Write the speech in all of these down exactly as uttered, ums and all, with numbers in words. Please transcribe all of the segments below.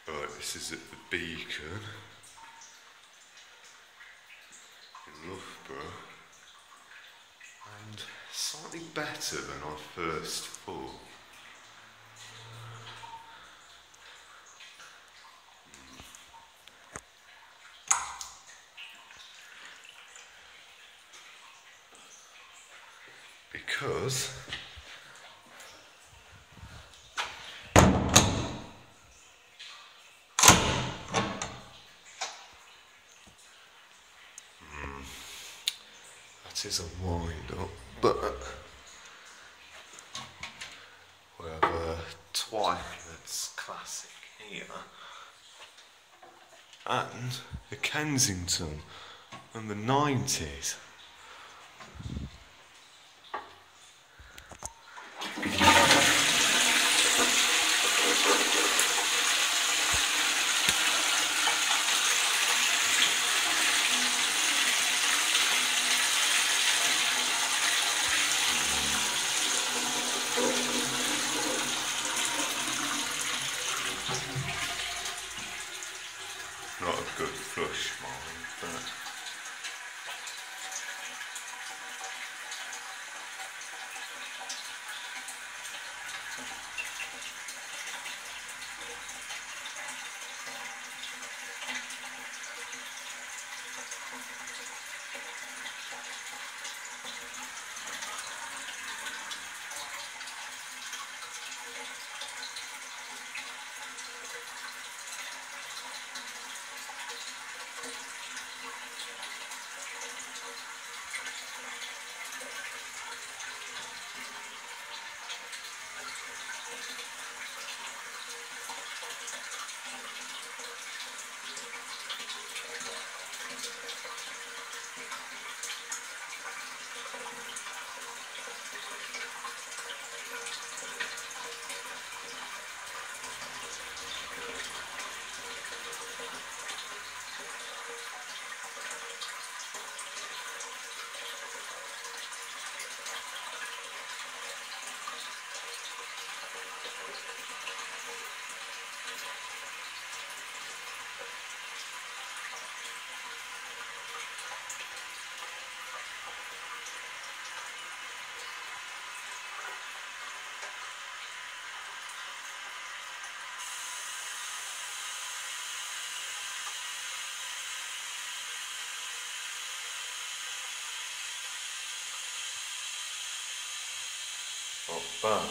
Right, this is at the Beacon in Loughborough, and slightly better than I first thought. Because that is a wind up, but we have a Twyfords Classic here and a Kensington in the nineties. Not a good flush mine, but not bad.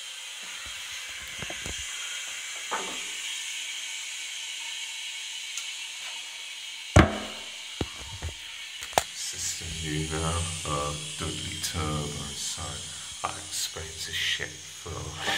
System new now, uh, Dudley turbo, so I expect a shit flush.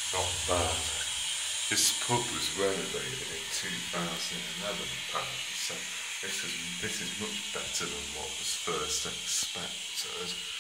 Not bad. This pub was renovated in two thousand eleven, apparently, so this is, this is much better than what was first expected.